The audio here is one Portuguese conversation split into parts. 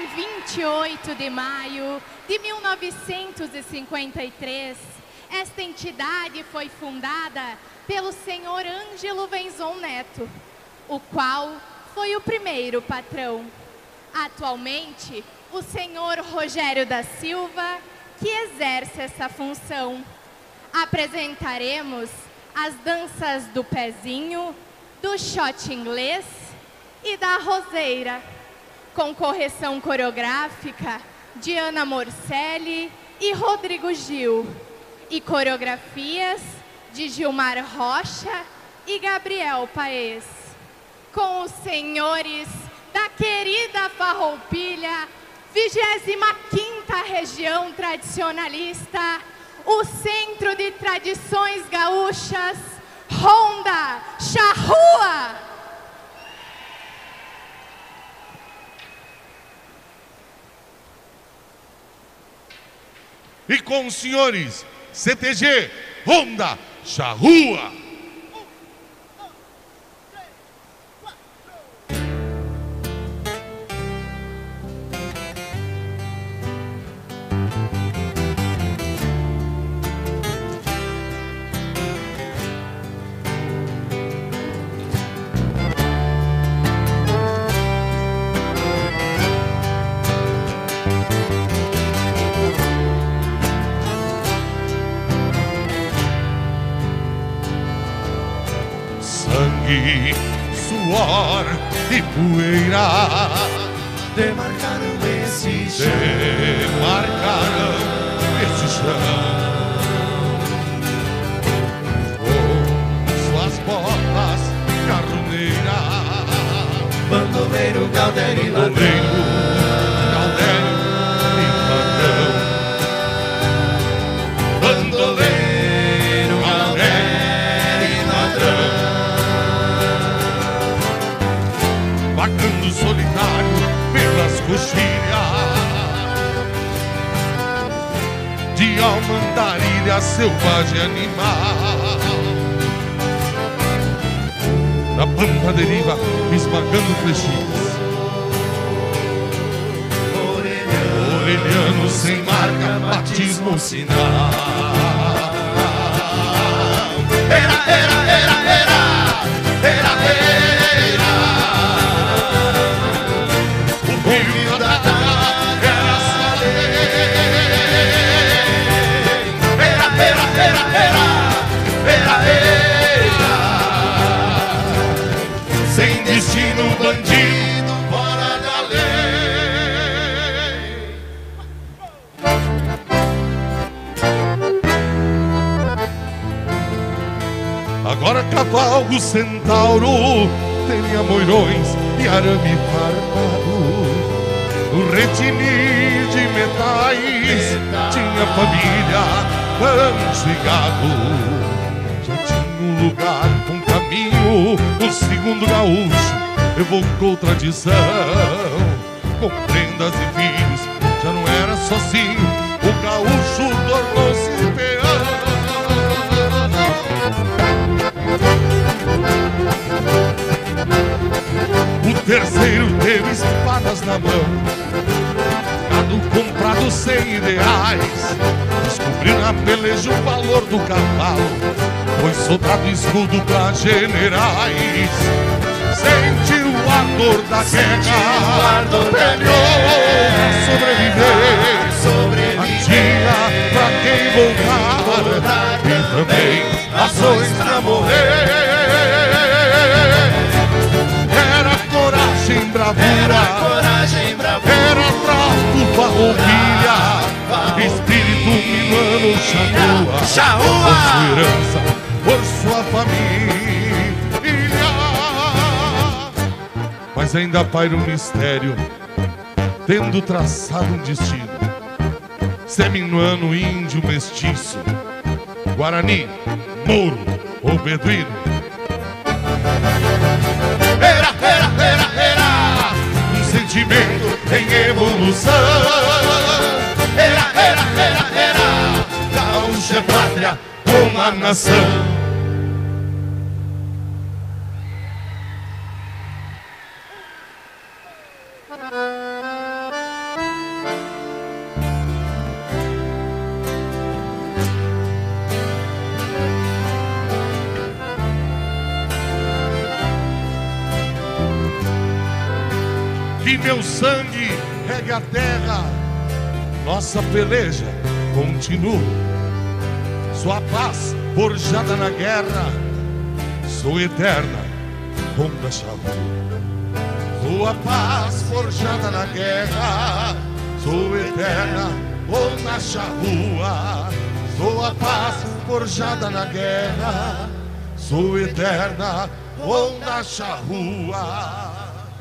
28 de maio de 1953, esta entidade foi fundada pelo senhor Ângelo Venzon Neto, o qual foi o primeiro patrão. Atualmente, o senhor Rogério da Silva, que exerce essa função. Apresentaremos as danças do pezinho, do shot inglês e da roseira, com correção coreográfica de Ana Morcelli e Rodrigo Gil, e coreografias de Gilmar Rocha e Gabriel Paes. Com os senhores da querida Farroupilha, 25ª Região Tradicionalista, o Centro de Tradições Gaúchas, Ronda Charrua! E com os senhores, CTG, Ronda Charrua! Sangue, suor e poeira demarcaram esse chão, com suas botas carroneiras, bandoleiro, Galdério e ladrão. Vagando solitário pelas coxilhas de alma andarilha, selvagem animal, na pampa deriva, esmagando flechinhas, orelhano sem marca, batismo, sinal. Era, era, era, era, era, era. Sem destino, bandido, fora da lei. Agora cavalo centauro teria moirões e arame farpado. O retinir de metais tinha família, rancho e gado. Já tinha um lugar com caminho, o segundo gaúcho evocou tradição. Com prendas e filhos, já não era sozinho, o gaúcho tornou-se peão. O terceiro teve espadas na mão, gado comprado sem ideais, descobriu na peleja o valor do cavalo, foi soldado escudo pra generais. Sentiu a dor da guerra, aprendeu a sobreviver, atia pra quem voltar, e também ações pra morrer. Era coragem, bravura, era trato, farroupilha, espírito minuano, charrua, por sua herança, por sua família. Mas ainda paira um mistério, tendo traçado um destino. Se é minuano, índio, mestiço, guarani, mouro ou beduíno. Era, era, era, era um sentimento em evolução. Era, era, era, era gaúcho é pátria como a nação. que meu sangue regue a terra. Nossa peleja continua, sua paz forjada na guerra, sua eterna onda charrua. Sua paz forjada na guerra, sua eterna onda charrua. Sua paz forjada na guerra, sua eterna onda charrua.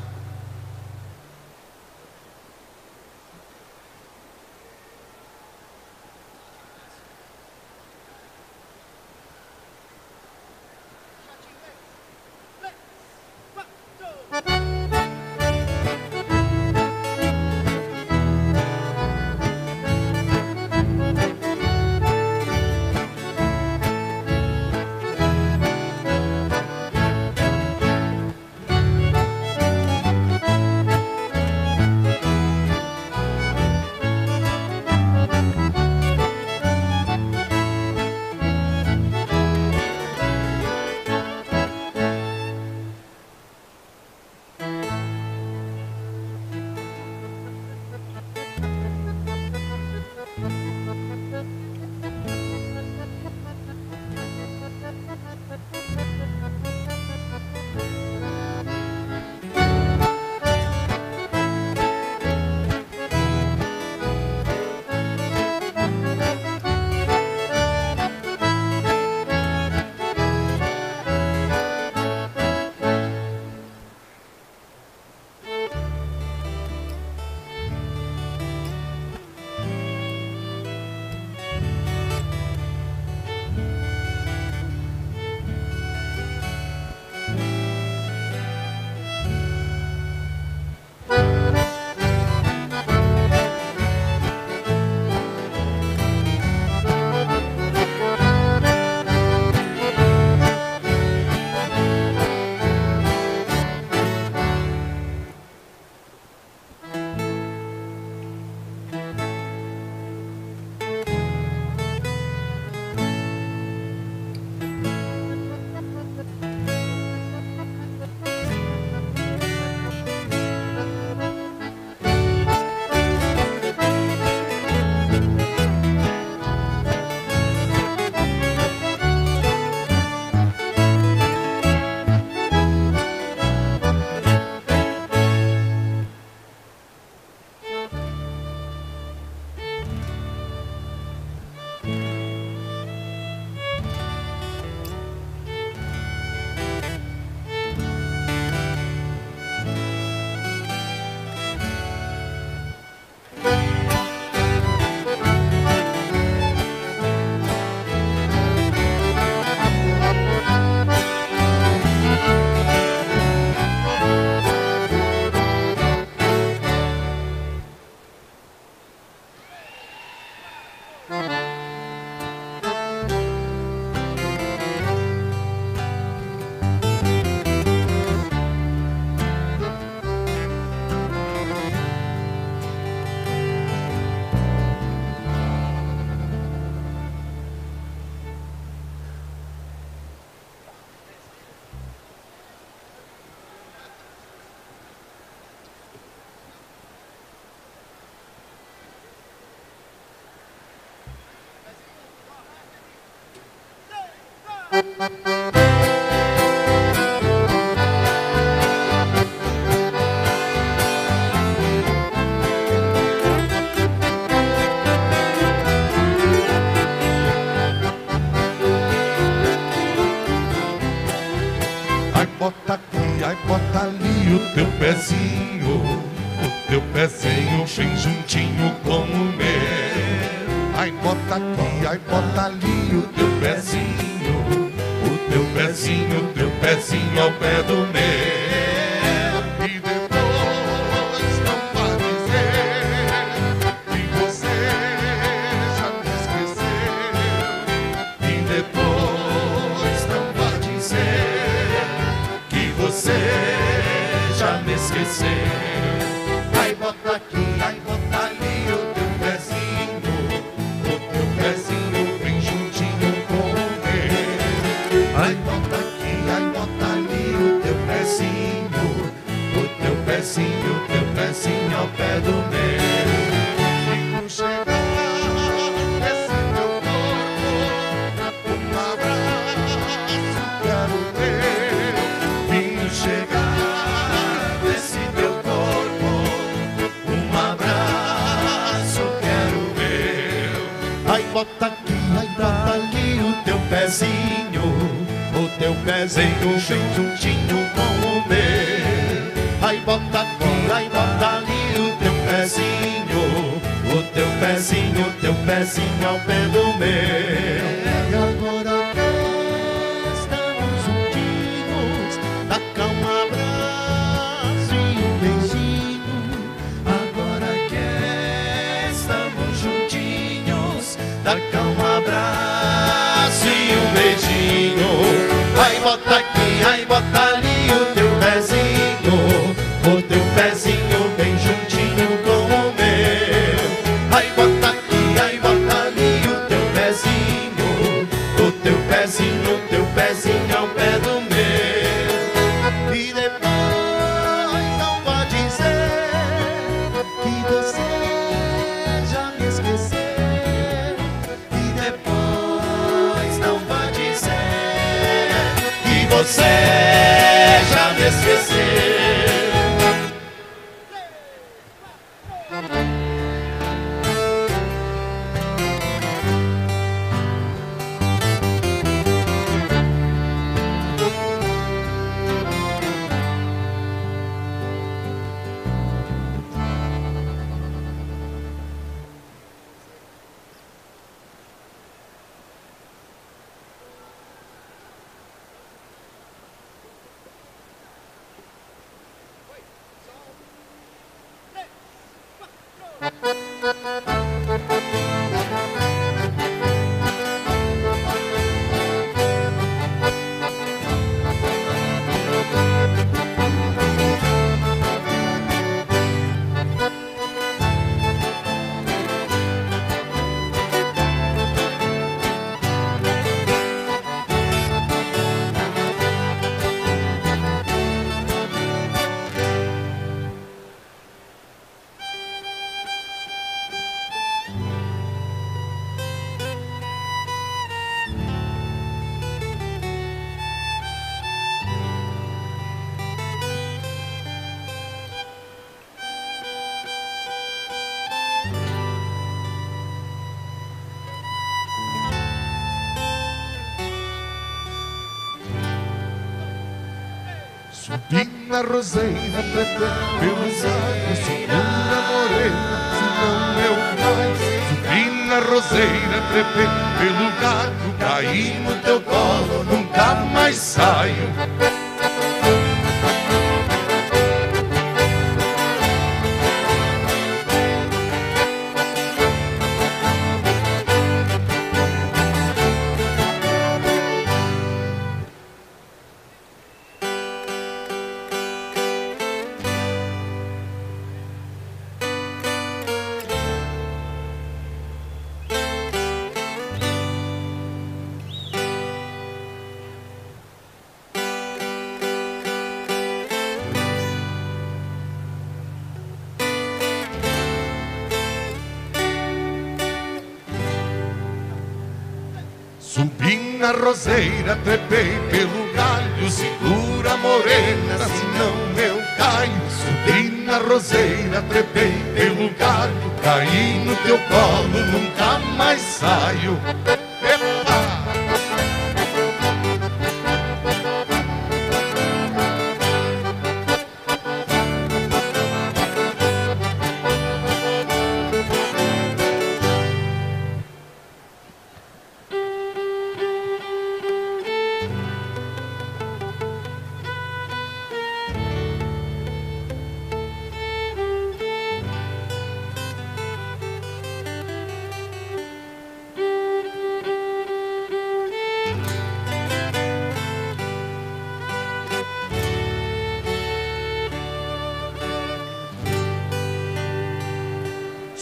bota aqui, ai bota ali o teu pezinho bem juntinho com o meu. Ai bota aqui, ai bota ali o teu pezinho ao pé do meu. E depois não vai dizer que você já me esqueceu. E depois não vai dizer que você já me esqueceu. Ai bota aqui, ai bota ali o teu pezinho bem juntinho com o meu. Ai bota aqui, ai bota ali o teu pezinho pé do meu. Fico chegar nesse teu corpo, um abraço quero meu. Vim chegar nesse teu corpo, um abraço quero meu. Ai, bota aqui o teu pezinho bem juntinho com o meu. Ai, bota ali o teu pezinho ao pé do meu. E agora que estamos juntinhos, dá cá um abraço e um beijinho. Agora que estamos juntinhos, dá cá um abraço e um beijinho. Ai, bota aqui, ai, bota ali o teu pezinho bem juntinho com o meu. Ai, bota aqui, ai, bota ali o teu pezinho ao pé do meu. E depois não pode dizer que você já me esqueceu. E depois não pode dizer que você já me esqueceu. Subi na roseira, trepei pelos ares, segura morena, senão eu caio. Subi na roseira, trepei pelo galho, caí no teu colo, nunca mais saio. Subi na roseira, trepei pelo galho, segura morena, senão eu caio. Subi na roseira, trepei pelo galho, caí no teu colo, nunca mais saio. Epa!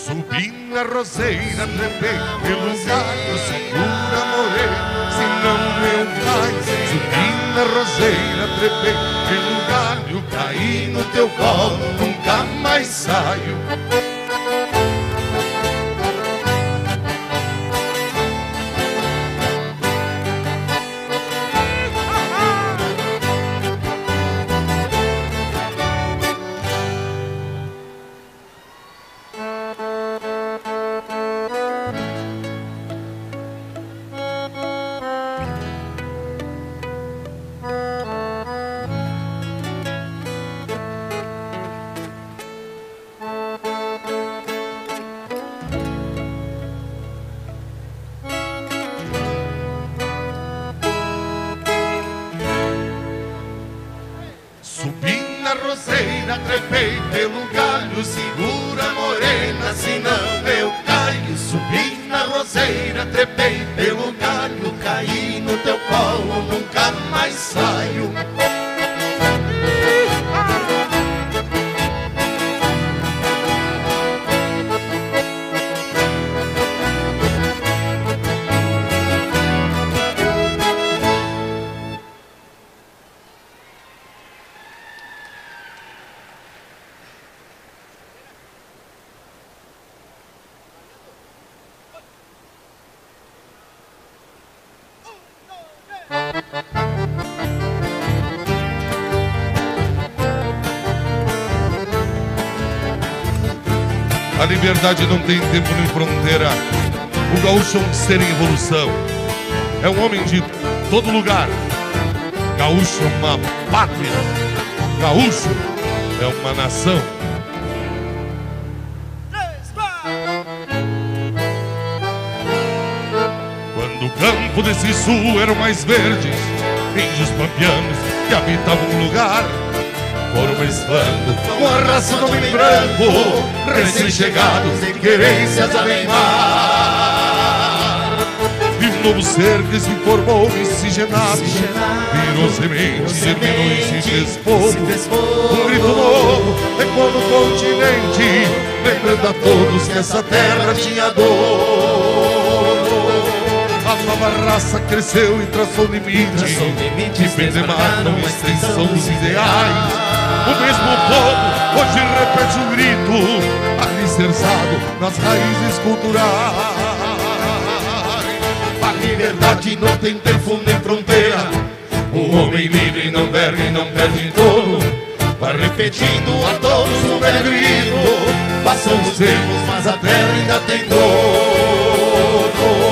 Subi na roseira, trepei pelo galho, segura morena, senão eu caio. Subi na roseira, trepei pelo galho, caí no teu colo, nunca mais saio. Subi na roseira, trepei pelo galho, segura morena, senão eu caio. Subi na roseira, trepei pelo galho, caí no teu colo, nunca mais saio. A liberdade não tem tempo nem fronteira. O gaúcho é um ser em evolução. É um homem de todo lugar. Gaúcho é uma pátria. Gaúcho é uma nação. Quando o campo desse sul eram mais verdes, índios pampianos que habitavam o lugar foram mesclando com a raça do homem branco, recém-chegados em querências a neimar. E um novo ser que se formou miscigenado, virou semente, germinou e se fez povo. Um grito novo ecoou no continente, lembrando a todos que essa terra tinha dono. A nova raça cresceu e traçou limite, e bem demarcam a extensão dos ideais. O mesmo povo hoje repete o grito, alicerçado nas raízes culturais. A liberdade não tem tempo nem fronteira. O homem livre não verga e não perde em torno. Vai repetindo a todos o velho grito. Passam os tempos, mas a terra ainda tem dono.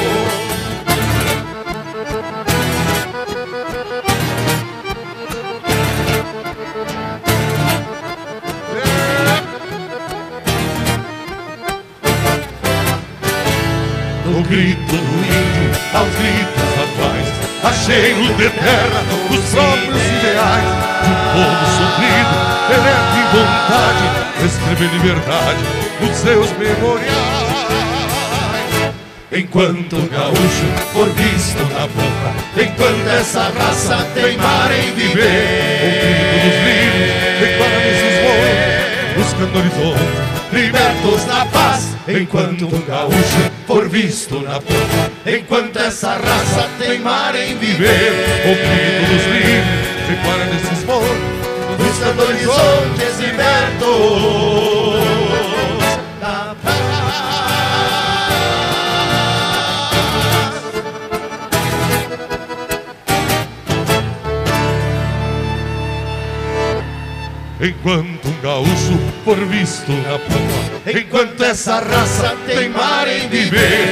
Do grito do índio aos gritos atuais, a cheiro de terra os próprios ideais de um povo sofrido, ereto em vontade, escrever liberdade nos seus memoriais. Enquanto o gaúcho for visto na pampa, enquanto essa raça teimar em viver, o grito dos livros ecoa nesses morros, buscando horizonte, libertos na paz. Enquanto um gaúcho for visto na pampa, enquanto essa raça teimar em viver, o grito dos livros ecoa nesses morros, buscando horizontes libertos da paz. Enquanto um gaúcho for visto na pampa, enquanto essa raça teimar em viver,